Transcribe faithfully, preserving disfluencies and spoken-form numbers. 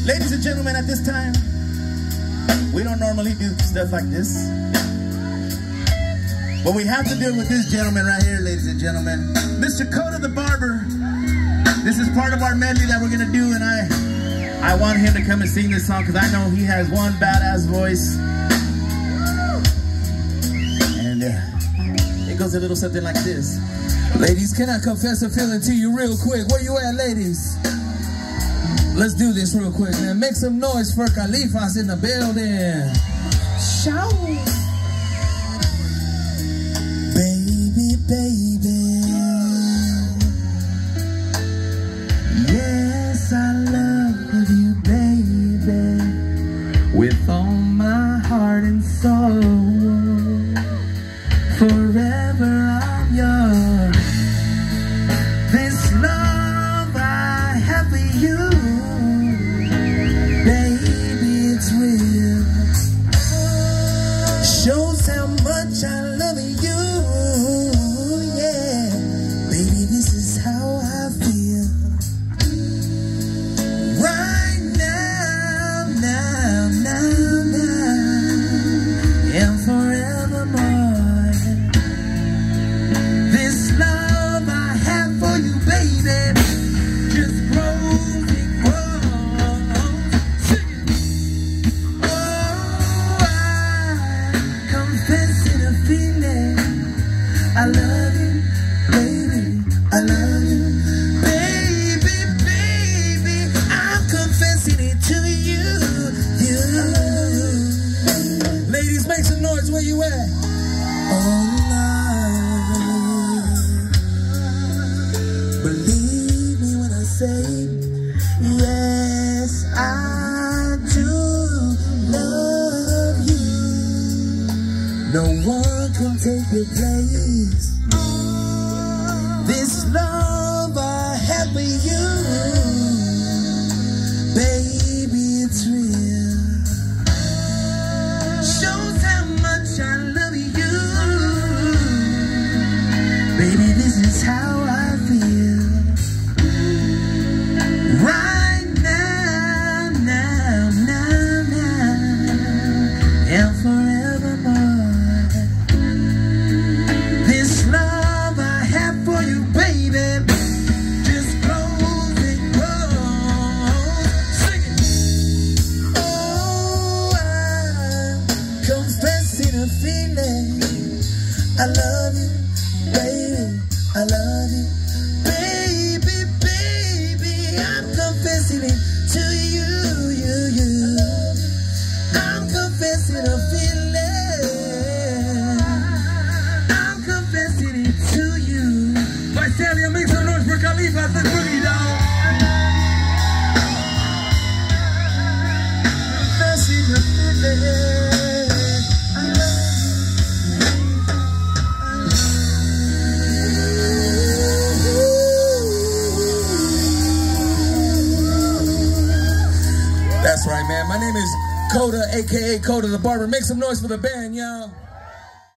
Ladies and gentlemen, at this time, we don't normally do stuff like this, but we have to do it with this gentleman right here, ladies and gentlemen. Mister Cota the Barber. This is part of our medley that we're gonna do, and I I want him to come and sing this song because I know he has one badass voice. And uh, it goes a little something like this. Ladies, can I confess a feeling to you real quick? Where you at, ladies? Let's do this real quick, man. Make some noise for Califas in the building. Shout. Baby, baby. Yes, I love you, baby. With all my heart and soul. Forever I'm yours. This love I have for you, baby, it's real. Shows how much I love you, yeah. Baby, this is how I feel. Right now, now, now, now, and forevermore. This love I have for you, baby, just grows and grows. Sing it. Oh, I confess in a feeling. I love you, baby. I love you, baby, baby. I'm confessing it to you, you. Ladies, make some noise. Where you at? Oh, believe me when I say, yes, I do love you. No one can take your place. This love I have for you, baby, it's real. Shows how much I love you. Baby, this is how I feel. Right now, now, now, now, and forevermore. This love I have for you, baby, just grows and grows. Sing it. Oh, I'm confessing a feeling. I love you, baby, I love you. Baby, baby, I'm confessing it to you, you, you. I'm confessing a feeling. I'm confessing it to you. Visalia, make some noise for Califas and boogie down. Confessing a feeling. That's right, man. My name is Cotta, a k a. Cota the Barber. Make some noise for the band, y'all.